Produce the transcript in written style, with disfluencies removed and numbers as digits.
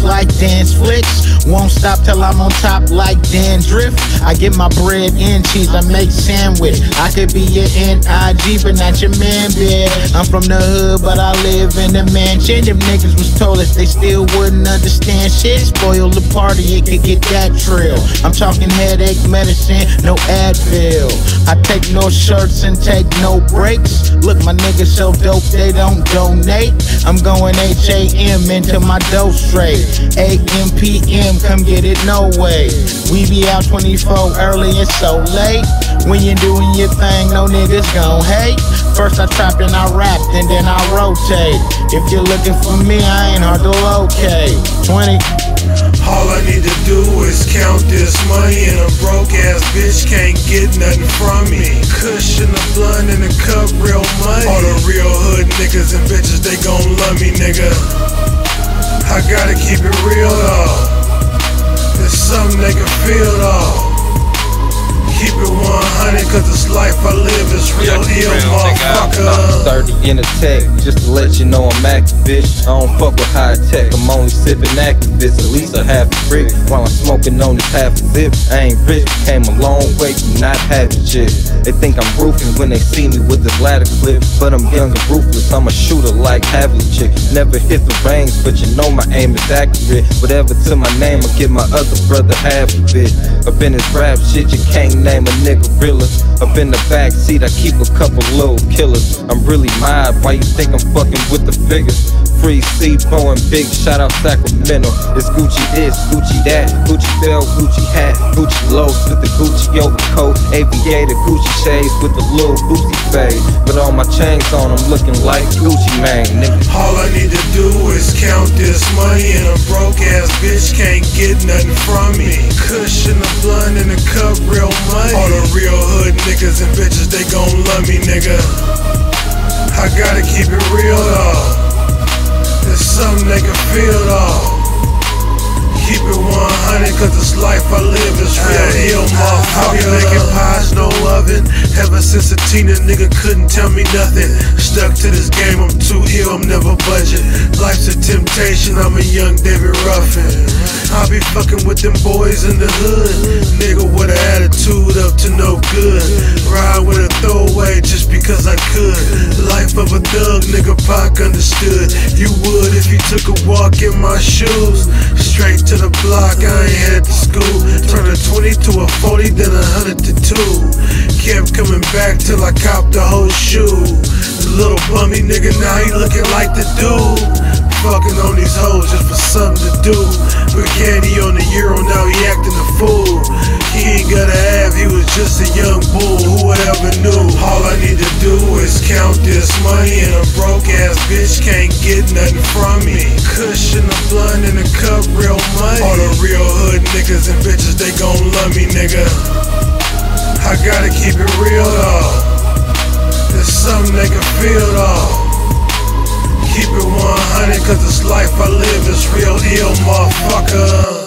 like dance flicks. Won't stop till I'm on top like dandruff. I get my bread and cheese, I make sandwich. I could be your N.I.G. but not your man, bitch. I'm from the hood, but I live in the mansion. Them niggas was told us they still wouldn't understand shit. Spoil the party, it could get that trill. I'm talking headache medicine, no Advil. I take no shirts and take no breaks. Look, my niggas so dope, they don't donate. I'm going H.A.M. into my dough straight. A.M. P.M. come get it, no way. We be out 24 early and so late. When you doing your thing, no niggas gon' hate. First I trap and I rap, and then I rotate. If you're looking for me, I ain't hard to locate. 20. All I need to do is count this money, and a broke ass bitch can't get nothing from me. Kush in the blunt and the cup, real money. All the real hood niggas and bitches, they gon' love me, nigga. I gotta keep it real though. It's something they can feel though. Keep it 100, cause this life I live is real ill, motherfucker. 30 in the tech, just to let you know I'm active, bitch. I don't fuck with high tech, I'm only sipping activists. At least a half a brick, while I'm smoking on this half a zip. I ain't rich, came a long way from not having shit. They think I'm roofing when they see me with this ladder clip, but I'm young and ruthless, I'm a shooter like Havlicek. Never hit the range, but you know my aim is accurate. Whatever to my name, I'll give my other brother half of it. Up in this rap shit, you can't name a nigga realer. Up in the back seat, I keep a couple little killers. I'm really mad, why you think I'm fucking with the figures? Free C-Bo and big shout out Sacramento. It's Gucci this, Gucci that, Gucci belt, Gucci hat, Gucci lows with the Gucci overcoat, aviator, Gucci shades with the little Gucci fade. But all my chains on, I'm looking like Gucci Mane, nigga. All I need to do is count this money, and a broke ass bitch can't get nothing from me. Kush in the blunt and the cup, real money. All the real hood niggas and bitches, they gon' love me, nigga. I gotta keep it real though. There's something they can feel though. Keep it 100, cause this life I live is real ill, motherfucker. I be making pies, no oven. Ever since a teen, a nigga couldn't tell me nothing. Stuck to this game, I'm too ill, I'm never budging. Life's a temptation, I'm a young David Ruffin. I be fucking with them boys in the hood. Nigga with an attitude up to no good. Ride with a throwaway just because I could. Life of a thug, nigga Pac understood. You would if you took a walk in my shoes. Straight to the block, I ain't head to school. Turned a 20 to a 40, then 100 to 2. Kept coming back till I copped the whole shoe. Little bummy nigga, now he looking like the dude. Fucking on these hoes just for something to do. But candy on the Euro, now he acting a fool. He ain't gotta have, he was just a young bull. Who would ever knew? All I need to do is count this money, and a broke ass bitch can't get nothing from me. Kush in the blunt and the cup, real money. All the real hood niggas and bitches, they gon' love me, nigga. I gotta keep it real though. There's something they can feel though. Keep it 100, cause this life I live is real ill, motherfucker.